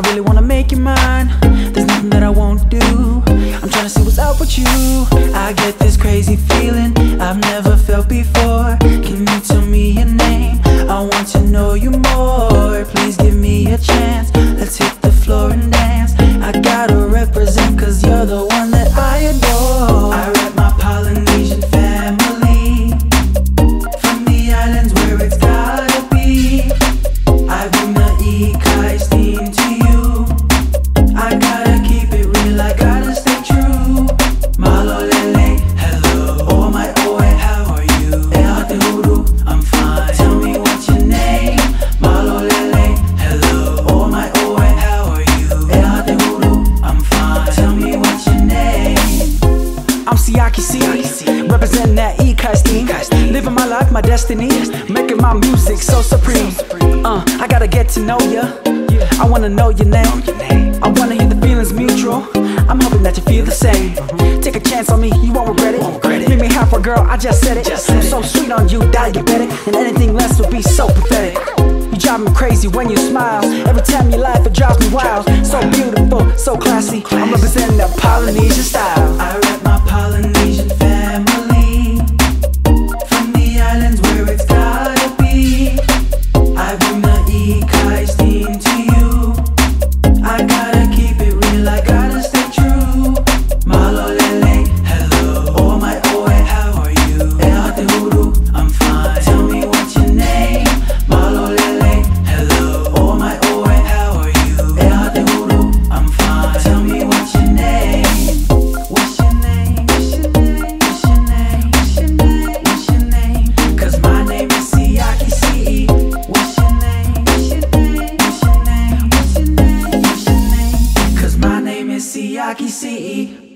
really wanna make you mine. There's nothing that I won't do. I'm trying to see what's up with you. I get this crazy feeling I've never felt before. Can you tell me your name? I want to know you more. Please give me a chance. Let's hit the floor and dance. I gotta represent, cause you're the one that I adore. I rep my Polynesian family, from the islands where it's gotta be. I bring the Ikai steam to you. I gotta keep it real, I gotta stay true. Malo lele, hello. Oh my oe, how are you? E ate huru, I'm fine. Tell me what's your name? Malo lele, hello. Oh my oe, how are you? E ate huru, I'm fine. Tell me what's your name? I'm Siaki C, representing that Ikai steam. Living my life, my destiny, making my music so supreme. I gotta get to know ya. I wanna know your name. I wanna hear the feelings mutual. I'm hoping that you feel the same. Take a chance on me, you won't regret it. Meet me halfway, girl, I just said it. I'm so sweet on you, diabetic, and anything less would be so pathetic. You drive me crazy when you smile. Every time you laugh, it drives me wild. So beautiful, so classy. I'm representing that Polynesian style. I rep my Polynesian family, from the islands where it's gotta be. I bring the Ikai steam to you. I gotta keep it real, I gotta stay true. Malo lele, hello. Oh my oe, how are you? E ate huru, I'm fine. Tell me what's your name? Malo lele, hello. Oh my oe, how are you? E ate huru, I'm fine. Tell me what's your name? What's your name? What's your name? What's your name? What's your name? What's your name? Cause my name is Siaki CE. What's your name? What's your name? What's your name? What's your name? What's your name? Cause my name is Siaki CE.